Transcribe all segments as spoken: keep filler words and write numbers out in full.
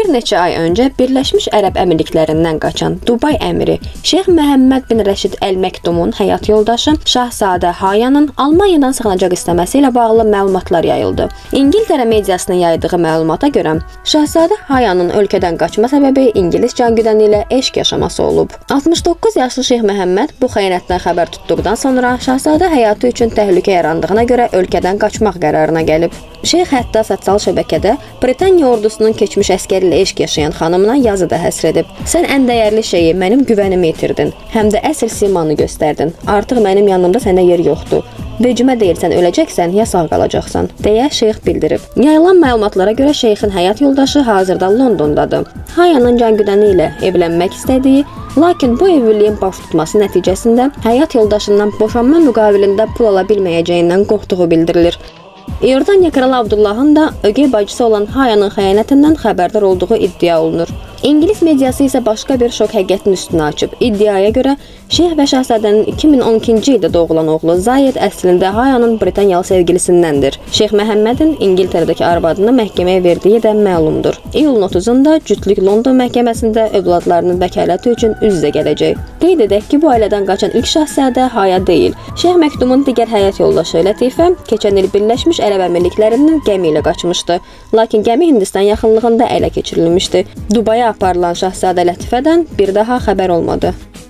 Bir neçə ay öncə Birləşmiş Ərəb Əmirliklərindən qaçan Dubay əmiri Şeyx Məhəmməd bin Rəşid Əl Məktumun həyat yoldaşı Şahzadə Hayanın Almaniyadan sığınacaq istəməsi ilə bağlı məlumatlar yayıldı. İngiltərə mediasının yaydığı məlumata görə Şahzadə Hayanın ölkədən qaçma səbəbi İngilis cangüdəni ilə eşq yaşaması olub. altmış doqquz yaşlı Şeyx Məhəmməd bu xəyanətdən xəbər tutduqdan sonra Şahzadə həyatı üçün təhlükə yarandığına görə ölkədən qaçmaq qərarına gəlib. Şeyx hətta sosial şəbəkədə Britaniya ordusunun keçmiş əskəri ilə eşq yaşayan xanımına yazı da həsr edib. Sən ən dəyərli şeyi, mənim güvənimi itirdin, həm də əsl simanı göstərdin. Artıq mənim yanımda sənə yer yoxdur. Vecimə deyilsən öləcəksən, ya sağ qalacaqsan, deyə şeyx bildirib. Yayılan məlumatlara görə şeyxin həyat yoldaşı hazırda Londondadır. Hayanın cangüdəni ilə evlənmək istədiyi, lakin bu evliliyin baş tutması nəticəsində həyat yoldaşından boşanma müqabilində pul ala bilməyəcəyindən qorxduğu bildirilir. İordaniya kralı Abdullahın da ögey bacısı olan Hayanın xəyanətindən xəbərdar olduğu iddia olunur. İngilis mediası isə başqa bir şok həqiqətin üstünü açıb. İddiaya görə Şeyx və Şahzadənin iki min on ikinci ildə doğulan oğlu Zayed əslində Hayanın Britaniyalı sevgilisindəndir. Şeyx Məhəmmədin İngiltərədəki arvadını məhkəməyə verdiyi də məlumdur. İyulun otuzunda cütlük London məhkəməsində övladlarının vəkaləti üçün üz-üzə gələcək. Qeyd edək ki, bu ailədən qaçan ilk şahzadə Haya deyil. Şeyx Məktumun digər həyat yoldaşı Lətifə keçən il Birləşmiş Ərəb Əmirliklərindən gəmi ilə qaçmışdı. Lakin gəmi Hindistan yaxınlığında ələ keçirilmişdi. Dubaya aparılan Şahzadə Lətifədən bir daha xəbər olmadı.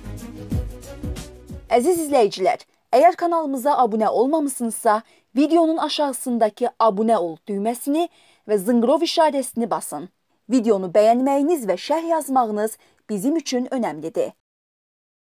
Əziz izləyicilər, əgər kanalımıza abunə olmamışsınızsa, videonun aşağısındakı abunə ol düyməsini və zınqrov işarəsini basın. Videonu bəyənməyiniz və şərh yazmağınız bizim üçün önəmlidir.